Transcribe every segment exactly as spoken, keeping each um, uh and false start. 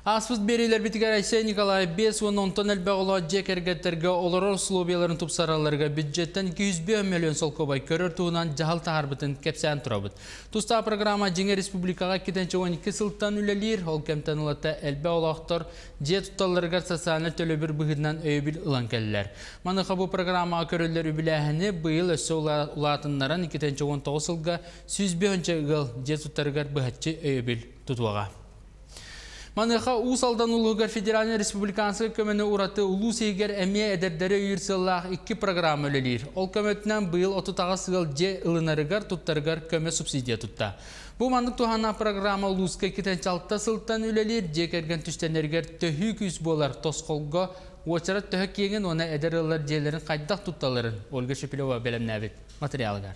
Аспыз берейлер бітігер Айсей Николай бес оннон әлбәғыла жекергеттерге оларор слобияларын тұпсараларға бюджеттен екі жүз миллион сол көбай көрір туынан жағыл тағарбытын кепсән тұрабыд. Туста программа Жеңе Республикаға кетенче он екі сылттан үлелер, ол кемтен ұлатта әлбәғылақтар же тұтталарғар сасаны төлі бір бұғыдынан өйбіл ұлан кәлілер. Маныға бұл программа көрілер үбіләхіні бұйыл өсі ұлатынларын кетенче он тоғыз сылға жүз ғыл же тұттарғар бұғатчы өйбіл тұтуаға. Маныға Усалдан Улуғар Федеральный Республикансы көмені ұраты ұлу сейгер әме әдердері үйірсіллақ екі программа өлелер. Ол көмөтінен бұйыл отыз сығыл же ылынарығар тұттарығар көмі субсидия тұтта. Бұл мандық туғана программа ұлуызға кетенчалықта сылттан өлелер же керген түштенергер төхі күз болар тосқолға очарат төхі кеңін оны әдер ылар жерлерін қайдақ тұтталарын. Ольга Шепелева бәлемнәбет. Материалығар.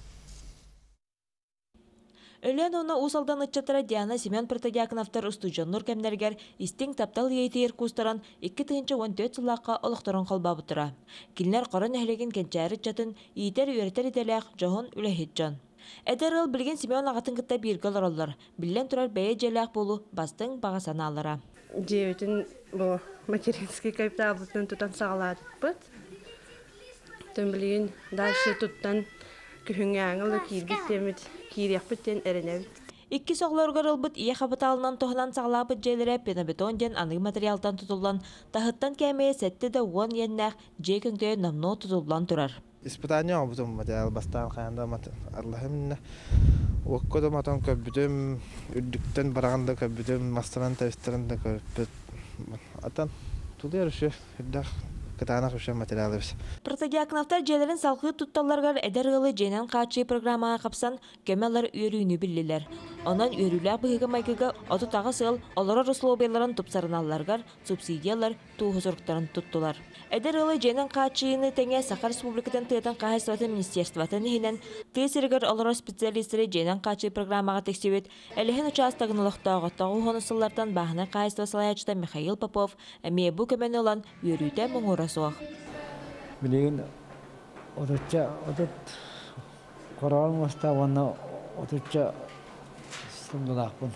Өлен оны Усалдан ытчатыра Диана Семен Протодиаконовтар устужоннур кемнергер истин таптал ейтейер кустаран екі тыгынчы он төрт сыллаққа олықтырын қалбабы тұра. Килнер қорын әхлеген кенчәрі чатын иетер үйретер ителәқ жоғын үләхет жан. Әдер ыл білген Семен ағатын кітта биргал оралар. Білен тұрар бәйе желәқ болу бастың бағасана алыра. Жеветін бұл материнский капиталбытын тұтан сағаладық бұд. Түн білген дальше тұттан күхіңе аңылы кейбіттемет. Икки соғларғар ылбыт ие қабыталынан тоғынан сағлабыт жейлері пенобетон ден анығы материалдан тұтылан, тахыттан кәмейе сәтті де он еннәқ жей күнгтөй намно тұтылан тұрар. Испытание опытым материал бастан қайында Аллахымна оққоды матан көббүтім, үрдіктен барағанда көббүтім, мастаран тәвістерінде көббүт. Atan тұлы еріші, үрдәқ кытанақ үші материалы біз. Протодиаконовтар жерлерін салқы тұтталарғар әдер ғылы жейнен қачы программаға қапсан көмелер үйрүйіні білілер. Онан үйрүләк бұғыға майкыға оты тағы сыл олары рұслобеларын тұпсарыналарғар субсидиялар туғызырықтарын тұттылар. Әдер ғылы жейнен қачыйыны тәңе Сақар Республикатын тұйтан қағайсыватын министерстватын ехінен түйсірігір олары специалистері жейнен қачы программаға тексебет әліхін участағын ұлықтағы тағы ғонысылардан бағына қағайсыва салаячыда Михаил Попов әмей бұл көмені olan үйрүйті мұңыра соқ. Білеген отыча отыт қорағын оста оны отыча сымдылақпын.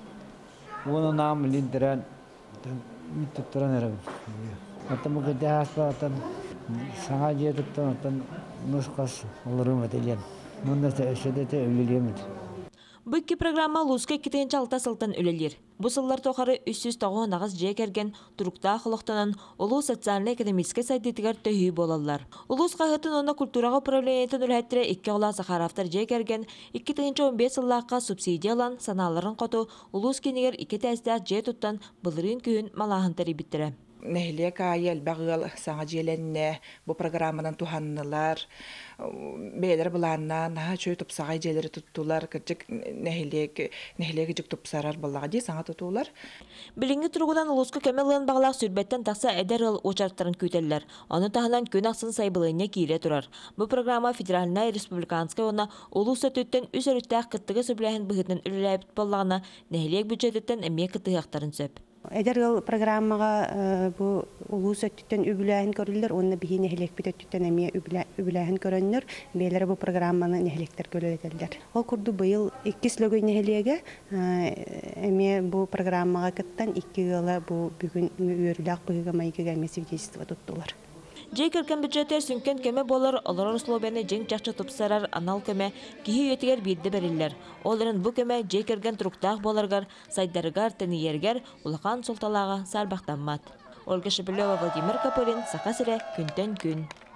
Оны нам линдерен мүттіттірен әрім. Оттан бұл кәді аспағаттан саңа жетіптен оттан нұсқас олырым әтелен. Мұнда өшедеті өлелемеді. Бұйкі программа Лузға кетенчі алта сылтан өлелер. Бұл сыллар тоқары үш жүз тоғыз нағыз жек әрген тұрықта қылықтанан ұлу социально-экономический сайдетігер төхүй болалар. Улус қағытын оны культураға управлениетін үләттірі екі ола Сахаравтар жек әрген екі тыгынчы он бес сыллаққа субсидиялан саналарын қоту Улус кенегер екі тәсдәт же тұттан бұлырын күйін малағынтары біттірі. Нәхилек айел бағыл саңа желенне бұл программадан туханнылар бәйлер бұларынан чөй тұпсағай желері тұттулар кірчік нәхилек нәхилек жүк тұпсарар бұлаға дей саңа тұтулар. Білінгі тұрғыдан ұлысқы көмелігін бағылақ сүрбеттен тақса әдер ыл очарттарын көйтелілер. Оны тағынан көн ақсын сайбылығына кейле тұрар. Бұл программа Федеральная Республиканская оны ұлыс өттен үз өріттәқ кіттігі сөбіләхін бұғытын үліләбіт болағына нәхилек бюджеттен әме кіттігі ақтарын сөп. Әдер ыл программаға бұл ұлыс өттен үбіләхін көрілдер, оны бігі нәхілек біт өттен әме үбіләхін көрінлер, бейлері бұл программаны нәхілектер көрілдерлер. Ол күрді бұйыл екі слөгөй нәхілеге әме бұл программаға кіттен екі ғыла бұл бүгін үйіріләқ бұғыға майкіға әме свидетельство тұттылар. Жей кірген бюджеттер сүнкен көмі болар, олар условияны жең жақшы тұпсарар анал көмі кейі өтігер бейді берілер. Оларын бұл көмі жей кірген тұрықтақ боларғар, сайдарығар, тәнейергер, ұлақан солталаға сарбақтанмат. Ольга Шепелева, Владимир Капырин, Сақасыры, күнтен күн.